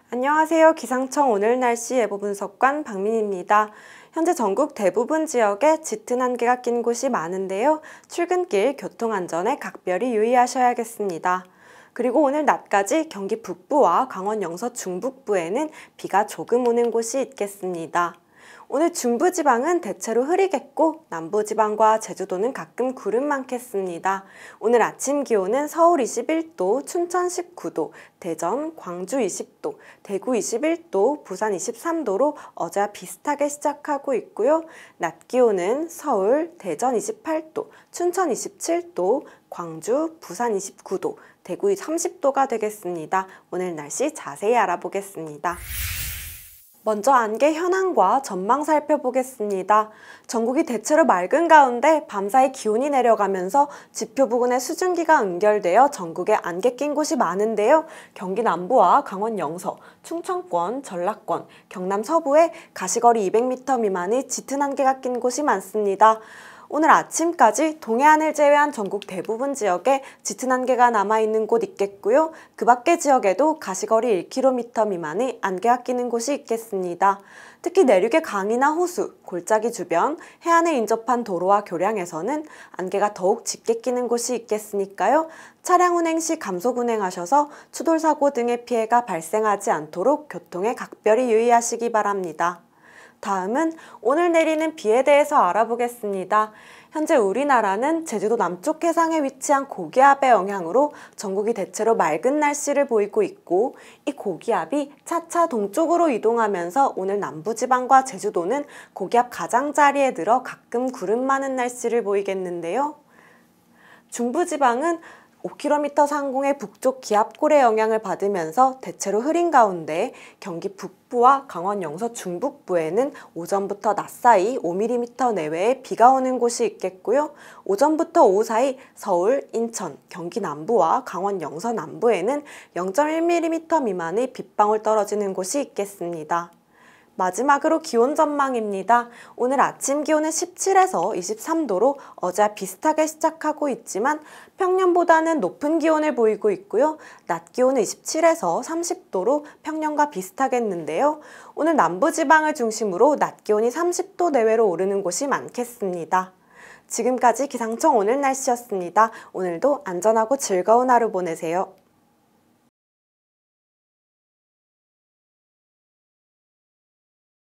안녕하세요. 기상청 오늘 날씨 예보 분석관 박민희입니다. 현재 전국 대부분 지역에 짙은 안개가 낀 곳이 많은데요. 출근길 교통안전에 각별히 유의하셔야겠습니다. 그리고 오늘 낮까지 경기 북부와 강원 영서 중북부에는 비가 조금 오는 곳이 있겠습니다. 오늘 중부지방은 대체로 흐리겠고 남부지방과 제주도는 가끔 구름 많겠습니다. 오늘 아침 기온은 서울 21도, 춘천 19도, 대전, 광주 20도, 대구 21도, 부산 23도로 어제와 비슷하게 시작하고 있고요. 낮 기온은 서울, 대전 28도, 춘천 27도, 광주, 부산 29도, 대구 30도가 되겠습니다. 오늘 날씨 자세히 알아보겠습니다. 먼저 안개 현황과 전망 살펴보겠습니다. 전국이 대체로 맑은 가운데 밤사이 기온이 내려가면서 지표 부근에 수증기가 응결되어 전국에 안개 낀 곳이 많은데요. 경기 남부와 강원 영서, 충청권, 전라권, 경남 서부에 가시거리 200m 미만의 짙은 안개가 낀 곳이 많습니다. 오늘 아침까지 동해안을 제외한 전국 대부분 지역에 짙은 안개가 남아있는 곳 있겠고요. 그 밖의 지역에도 가시거리 1km 미만의 안개가 끼는 곳이 있겠습니다. 특히 내륙의 강이나 호수, 골짜기 주변, 해안에 인접한 도로와 교량에서는 안개가 더욱 짙게 끼는 곳이 있겠으니까요. 차량 운행 시 감속 운행하셔서 추돌사고 등의 피해가 발생하지 않도록 교통에 각별히 유의하시기 바랍니다. 다음은 오늘 내리는 비에 대해서 알아보겠습니다. 현재 우리나라는 제주도 남쪽 해상에 위치한 고기압의 영향으로 전국이 대체로 맑은 날씨를 보이고 있고, 이 고기압이 차차 동쪽으로 이동하면서 오늘 남부지방과 제주도는 고기압 가장자리에 들어 가끔 구름 많은 날씨를 보이겠는데요. 중부지방은 5km 상공의 북쪽 기압골의 영향을 받으면서 대체로 흐린 가운데 경기 북부와 강원 영서 중북부에는 오전부터 낮 사이 5mm 내외의 비가 오는 곳이 있겠고요. 오전부터 오후 사이 서울, 인천, 경기 남부와 강원 영서 남부에는 0.1mm 미만의 빗방울 떨어지는 곳이 있겠습니다. 마지막으로 기온 전망입니다. 오늘 아침 기온은 17에서 23도로 어제와 비슷하게 시작하고 있지만 평년보다는 높은 기온을 보이고 있고요. 낮 기온은 27에서 30도로 평년과 비슷하겠는데요. 오늘 남부지방을 중심으로 낮 기온이 30도 내외로 오르는 곳이 많겠습니다. 지금까지 기상청 오늘 날씨였습니다. 오늘도 안전하고 즐거운 하루 보내세요.